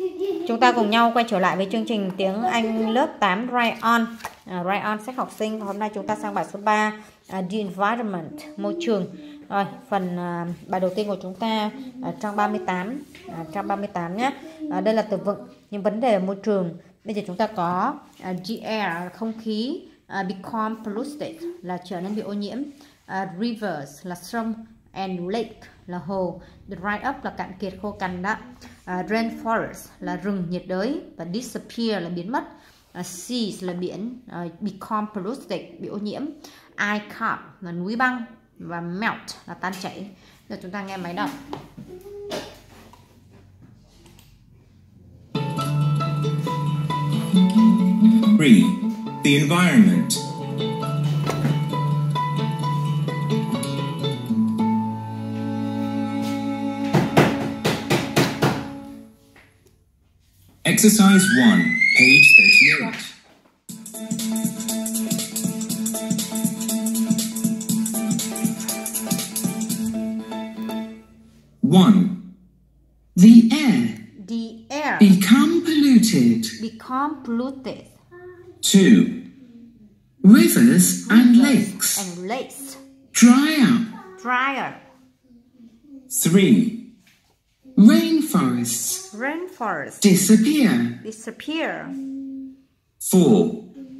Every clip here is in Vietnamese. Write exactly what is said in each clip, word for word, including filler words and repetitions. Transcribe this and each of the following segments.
Chúng ta cùng nhau quay trở lại với chương trình tiếng Anh lớp tám Write On. uh, Write On sách học sinh. Hôm nay chúng ta sang bài số ba, uh, The Environment, môi trường. Rồi, phần uh, bài đầu tiên của chúng ta uh, trang ba mươi tám, uh, trang ba mươi tám nhé. Uh, đây là từ vựng những vấn đề môi trường. Bây giờ chúng ta có uh, the air, không khí, uh, become polluted là trở nên bị ô nhiễm, uh, rivers là sông, and lake là hồ, dry up là cạn kiệt, khô cằn đó, uh, rainforest là rừng nhiệt đới, và disappear là biến mất, uh, seas là biển, uh, become polluted bị ô nhiễm, ice cap là núi băng, và melt là tan chảy. Giờ chúng ta nghe máy đọc. three. The environment. Exercise one, page thirty-eight. one. The air The air become polluted. become polluted. two. Rivers and lakes And lakes dry up. dryer. three. Rainforests Rainforest disappear. disappear. four.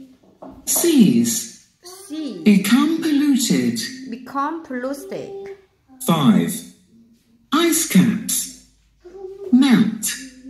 Seas Sea become polluted. become polluted. five. Ice caps melt.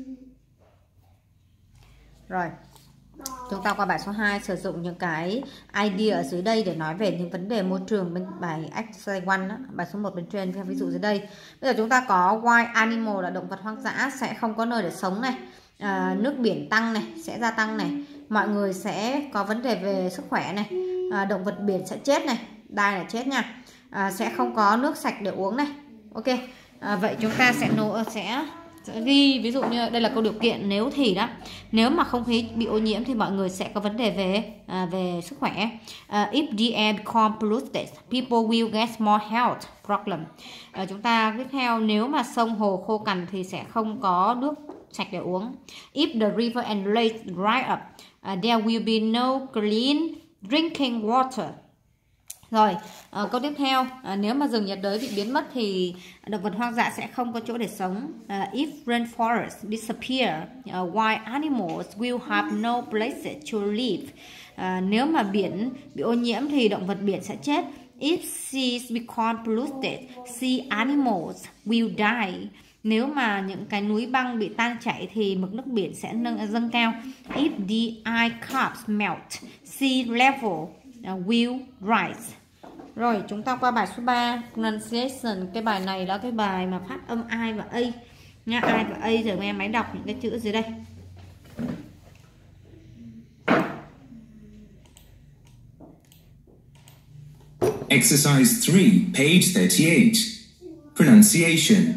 Rồi, chúng ta qua bài số hai, sử dụng những cái idea ở dưới đây để nói về những vấn đề môi trường bên bài exercise one đó, bài số một bên trên theo ví dụ dưới đây. Bây giờ chúng ta có wild animal là động vật hoang dã sẽ không có nơi để sống này, à, nước biển tăng này, sẽ gia tăng này, mọi người sẽ có vấn đề về sức khỏe này, à, động vật biển sẽ chết này, die là chết nha, à, sẽ không có nước sạch để uống này. Ok, à, vậy chúng ta sẽ nỗ sẽ sẽ ghi ví dụ như đây là câu điều kiện nếu thì đó, nếu mà không khí bị ô nhiễm thì mọi người sẽ có vấn đề về à, về sức khỏe. uh, if the air become polluted, people will get more health problem. uh, chúng ta tiếp theo, nếu mà sông hồ khô cằn thì sẽ không có nước sạch để uống. If the river and lake dry up, uh, there will be no clean drinking water. Rồi, à, câu tiếp theo, à, nếu mà rừng nhiệt đới bị biến mất thì động vật hoang dã sẽ không có chỗ để sống. À, if rainforests disappear, uh, wild animals will have no place to live. À, nếu mà biển bị ô nhiễm thì động vật biển sẽ chết. If seas become polluted, sea animals will die. Nếu mà những cái núi băng bị tan chảy thì mực nước biển sẽ nâng dâng cao. If the ice caps melt, sea level uh, will rise. Rồi, chúng ta qua bài số ba, pronunciation. Cái bài này là cái bài mà phát âm I và A nha, I và A. Giờ nghe máy đọc những cái chữ dưới đây. Exercise three, page thirty-eight. Pronunciation.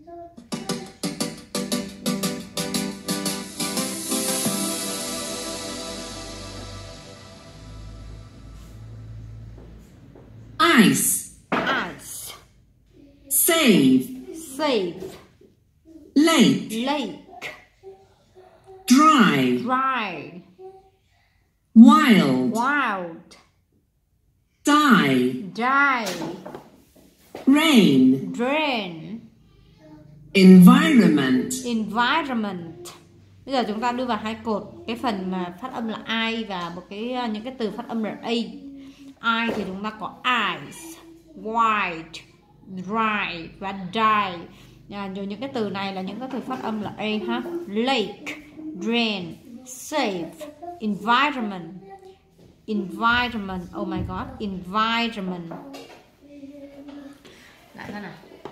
Ice Ice, save. save, Lake lake, dry. dry, Wild wild, die. die, Rain drain, environment. environment. Bây giờ chúng ta đưa vào hai cột cái phần mà phát âm là I và một cái những cái từ phát âm là A. I thì chúng ta có ice, white, dry và die. À, rồi những cái từ này là những cái từ phát âm là A ha. Lake, drain, safe, environment, environment. Oh my god, environment. Lại ra nào.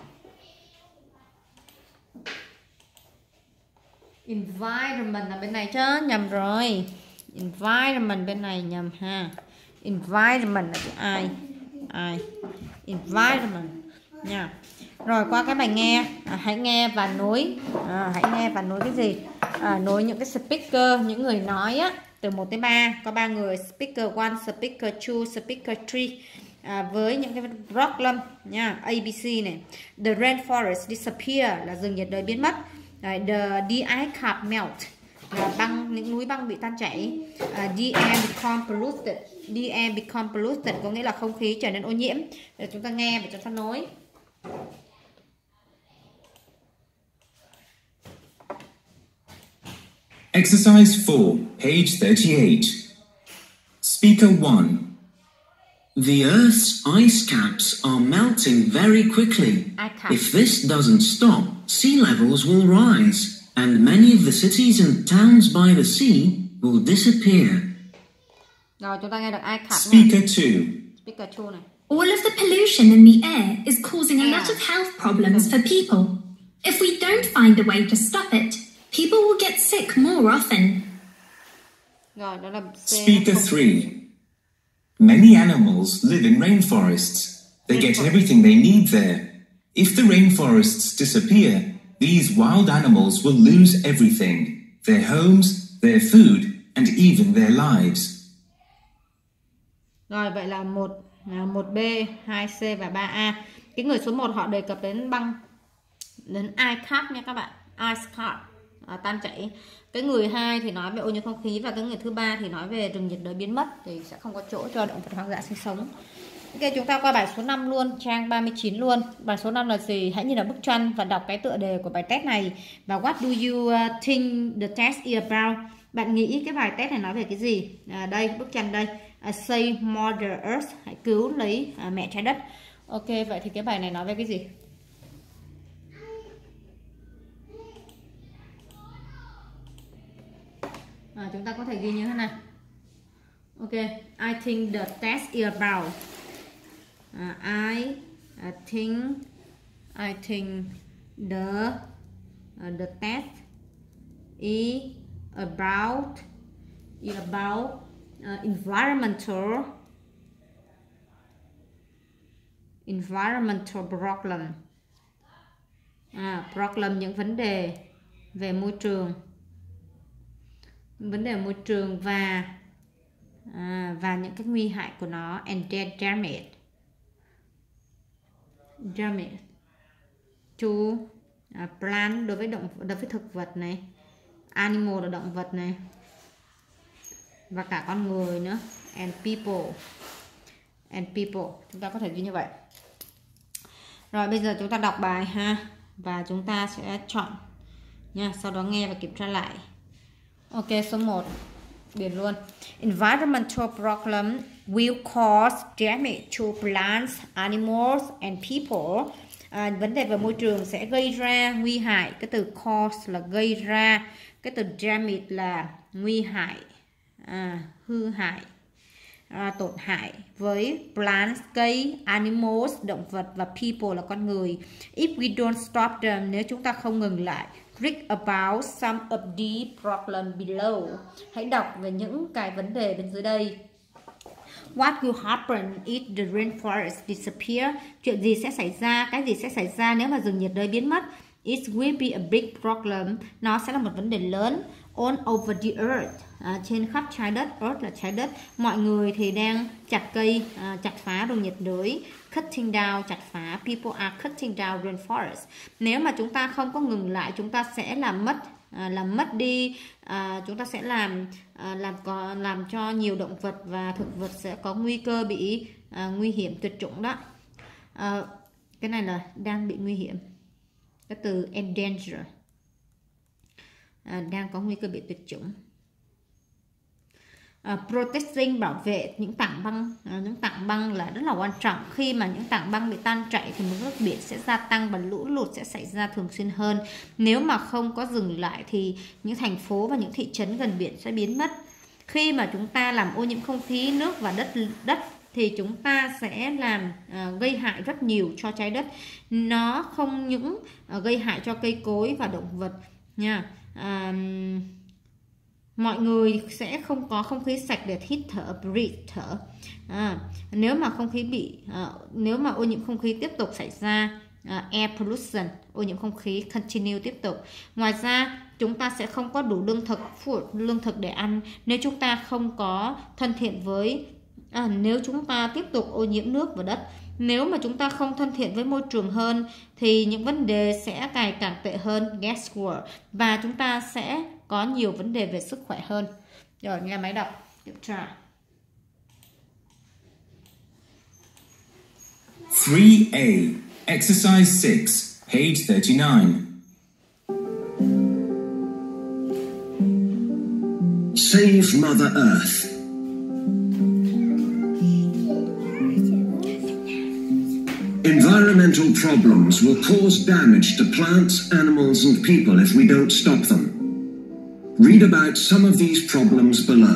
Environment là bên này chứ, nhầm rồi. Environment bên này nhầm ha. Environment là chữ I, I, environment nha. Rồi qua cái bài nghe, à, hãy nghe và nối, à, hãy nghe và nối cái gì? À, nối những cái speaker, những người nói á, từ một tới ba, có ba người, speaker one, speaker two, speaker three. À, với những cái problem nha, A B C này. The rainforest disappear là rừng nhiệt đới biến mất. Rồi, the, the ice cap melt là băng, những núi băng bị tan chảy. uh, the air become polluted. The air become polluted có nghĩa là không khí trở nên ô nhiễm. Để chúng ta nghe và chúng ta nói. Exercise four, page thirty-eight. Speaker one. The Earth's ice caps are melting very quickly. If this doesn't stop, sea levels will rise, and many of the cities and towns by the sea will disappear. Rồi chúng ta nghe được ice cap. Speaker two. Speaker two này. All of the pollution in the air is causing a lot of health problems for people. If we don't find a way to stop it, people will get sick more often. Rồi, đó là Speaker three. Many animals live in rainforests. They get everything they need there. If the rainforests disappear, these wild animals will lose everything. Their homes, their food, and even their lives. Rồi, vậy là một, một B, hai C và ba A. Cái người số một họ đề cập đến băng, đến ice cap nha các bạn. Ice cap, à, tan chảy. Cái người hai thì nói về ô nhiễm không khí, và cái người thứ ba thì nói về rừng nhiệt đới biến mất, thì sẽ không có chỗ cho động vật hoang dã sinh sống. Ok, chúng ta qua bài số năm luôn, trang ba mươi chín luôn. Bài số năm là gì? Hãy nhìn vào bức tranh và đọc cái tựa đề của bài test này. Và what do you think the test is about? Bạn nghĩ cái bài test này nói về cái gì? À, đây, bức tranh đây. Uh, Save Mother Earth, hãy cứu lấy uh, mẹ trái đất. Ok, vậy thì cái bài này nói về cái gì? À, chúng ta có thể ghi như thế này. Ok, I think the test is about. Uh, I uh, think I think the uh, the test is about is about uh, environmental environmental problem. À, problem những vấn đề về môi trường. Vấn đề môi trường và à, và những cái nguy hại của nó, and their damage damage to uh, plant đối với động đối với thực vật này, animal là động vật này, và cả con người nữa, and people and people chúng ta có thể ghi như vậy. Rồi bây giờ chúng ta đọc bài ha, và chúng ta sẽ chọn nha, sau đó nghe và kiểm tra lại. Ok, số một điền luôn. Environmental problem will cause damage to plants, animals and people. À, vấn đề về môi trường sẽ gây ra nguy hại. Cái từ cause là gây ra, cái từ damage là nguy hại, à, hư hại, à, tổn hại với plants, cây, animals, động vật, và people là con người. If we don't stop them, nếu chúng ta không ngừng lại. Read about some of the problems below. Hãy đọc về những cái vấn đề bên dưới đây. What will happen if the rainforest disappear? Chuyện gì sẽ xảy ra? Cái gì sẽ xảy ra nếu mà rừng nhiệt đới biến mất? It will be a big problem. Nó sẽ là một vấn đề lớn. All over the earth. À, trên khắp trái đất. Earth là trái đất. Mọi người thì đang chặt cây, à, chặt phá rừng nhiệt đới. Cutting down, chặt phá. People are cutting down rainforest. Nếu mà chúng ta không có ngừng lại, chúng ta sẽ làm mất À, làm mất đi, à, chúng ta sẽ làm à, làm có làm cho nhiều động vật và thực vật sẽ có nguy cơ bị à, nguy hiểm tuyệt chủng đó. À, cái này là đang bị nguy hiểm, cái từ endanger, à, đang có nguy cơ bị tuyệt chủng. Uh, protecting, bảo vệ những tảng băng. Uh, những tảng băng là rất là quan trọng. Khi mà những tảng băng bị tan chảy thì mực nước biển sẽ gia tăng và lũ lụt sẽ xảy ra thường xuyên hơn. Nếu mà không có dừng lại thì những thành phố và những thị trấn gần biển sẽ biến mất. Khi mà chúng ta làm ô nhiễm không khí, nước và đất đất thì chúng ta sẽ làm uh, gây hại rất nhiều cho trái đất. Nó không những uh, gây hại cho cây cối và động vật nha. Uh, mọi người sẽ không có không khí sạch để hít thở, breathe, thở. À, nếu mà không khí bị uh, nếu mà ô nhiễm không khí tiếp tục xảy ra, uh, air pollution, ô nhiễm không khí continue tiếp tục. Ngoài ra chúng ta sẽ không có đủ lương thực lương thực để ăn nếu chúng ta không có thân thiện với à, nếu chúng ta tiếp tục ô nhiễm nước và đất. Nếu mà chúng ta không thân thiện với môi trường hơn thì những vấn đề sẽ ngày càng tệ hơn. Guess word. Và chúng ta sẽ có nhiều vấn đề về sức khỏe hơn. Rồi, nghe máy đọc. Tiếp tra. three A. Exercise six, page thirty-nine. Save Mother Earth. Environmental problems will cause damage to plants, animals, and people if we don't stop them. Read about some of these problems below.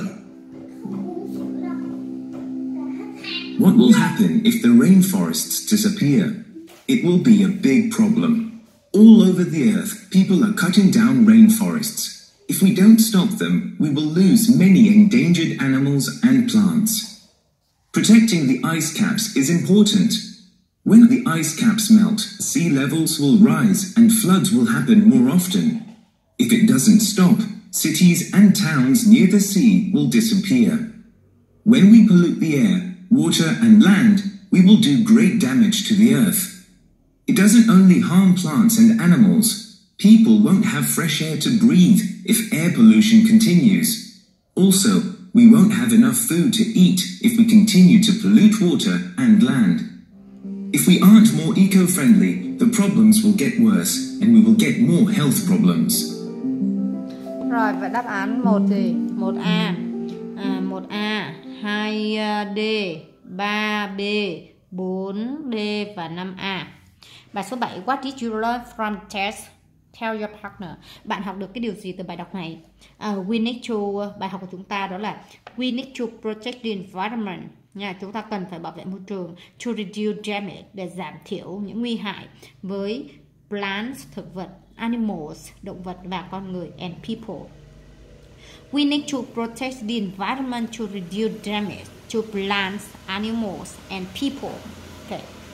What will happen if the rainforests disappear? It will be a big problem. All over the earth, people are cutting down rainforests. If we don't stop them, we will lose many endangered animals and plants. Protecting the ice caps is important. When the ice caps melt, sea levels will rise and floods will happen more often. If it doesn't stop, cities and towns near the sea will disappear. When we pollute the air, water and land, we will do great damage to the earth. It doesn't only harm plants and animals. People won't have fresh air to breathe if air pollution continues. Also, we won't have enough food to eat if we continue to pollute water and land. If we aren't more eco-friendly, the problems will get worse and we will get more health problems. Rồi, vậy đáp án một thì một A, à, một A, hai D, ba B, bốn D và năm A. Bài số bảy. What did you learn from test? Tell your partner. Bạn học được cái điều gì từ bài đọc này? Uh, we need to, bài học của chúng ta đó là we need to protect the environment. Nha, chúng ta cần phải bảo vệ môi trường. To reduce damage, để giảm thiểu những nguy hại với plants, thực vật, animals, động vật và con người, and people. We need to protect the environment to reduce damage to plants, animals, and people. Okay.